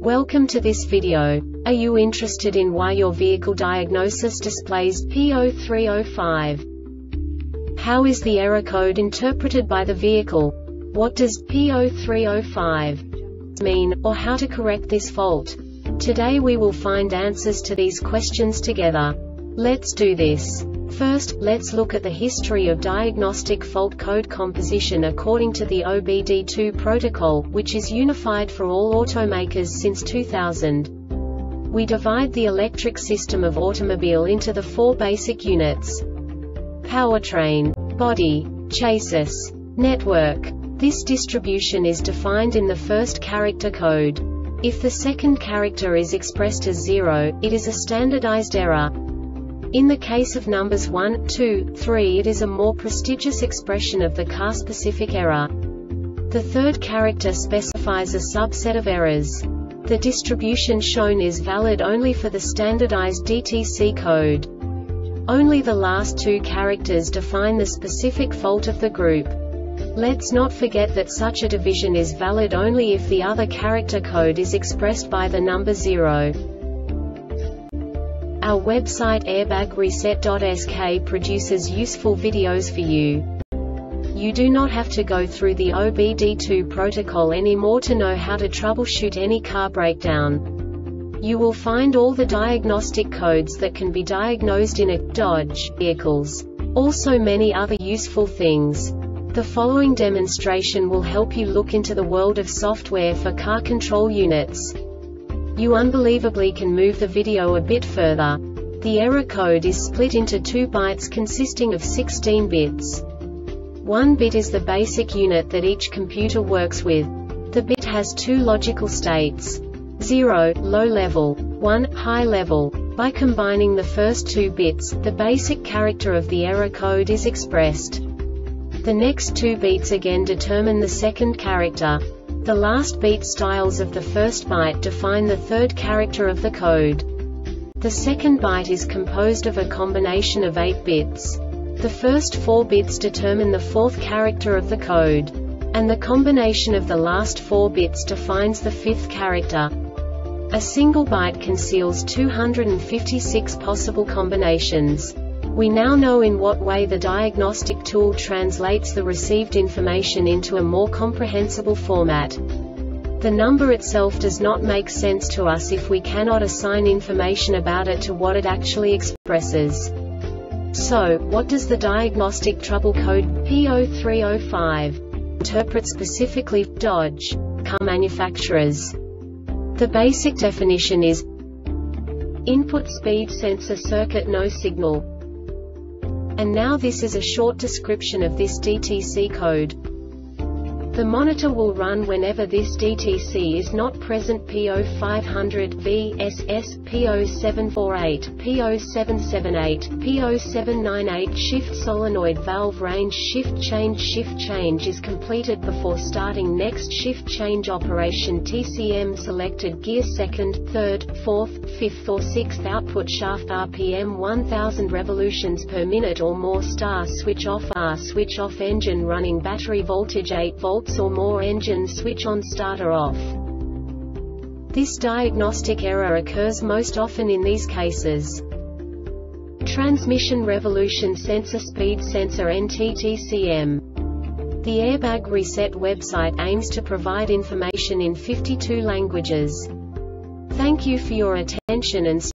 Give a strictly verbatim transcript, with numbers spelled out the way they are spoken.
Welcome to this video. Are you interested in why your vehicle diagnosis displays P zero three zero five? How is the error code interpreted by the vehicle? What does P zero three zero five mean, or how to correct this fault? Today we will find answers to these questions together. Let's do this. First, let's look at the history of diagnostic fault code composition according to the O B D two protocol, which is unified for all automakers since two thousand. We divide the electric system of automobile into the four basic units: powertrain, body, chassis, network. This distribution is defined in the first character code. If the second character is expressed as zero, it is a standardized error. In the case of numbers one, two, three, it is a more prestigious expression of the car-specific error. The third character specifies a subset of errors. The distribution shown is valid only for the standardized D T C code. Only the last two characters define the specific fault of the group. Let's not forget that such a division is valid only if the other character code is expressed by the number zero. Our website airbag reset dot S K produces useful videos for you. You do not have to go through the O B D two protocol anymore to know how to troubleshoot any car breakdown. You will find all the diagnostic codes that can be diagnosed in a Dodge vehicles. Also many other useful things. The following demonstration will help you look into the world of software for car control units. You unbelievably can move the video a bit further. The error code is split into two bytes consisting of sixteen bits. One bit is the basic unit that each computer works with. The bit has two logical states: zero, low level, one, high level. By combining the first two bits, the basic character of the error code is expressed. The next two beats again determine the second character. The last beat styles of the first byte define the third character of the code. The second byte is composed of a combination of eight bits. The first four bits determine the fourth character of the code. And the combination of the last four bits defines the fifth character. A single byte conceals two hundred fifty-six possible combinations. We now know in what way the diagnostic tool translates the received information into a more comprehensible format. The number itself does not make sense to us if we cannot assign information about it to what it actually expresses. So, what does the diagnostic trouble code P zero three zero five interpret specifically for Dodge car manufacturers? The basic definition is input speed sensor circuit no signal. And now this is a short description of this D T C code. The monitor will run whenever this D T C is not present: P zero five hundred V S S, P zero seven four eight, P zero seven seven eight, P zero seven nine eight. Shift solenoid valve range shift change shift change is completed before starting next shift change operation. T C M selected gear second, third, fourth, fifth or sixth. Output shaft R P M one thousand revolutions per minute or more. Star switch off. R switch off. Engine running. Battery voltage eight volts or more. Engine switch on. Starter off. This diagnostic error occurs most often in these cases: transmission revolution sensor, speed sensor, N T T C M. The Airbag Reset website aims to provide information in fifty-two languages. Thank you for your attention and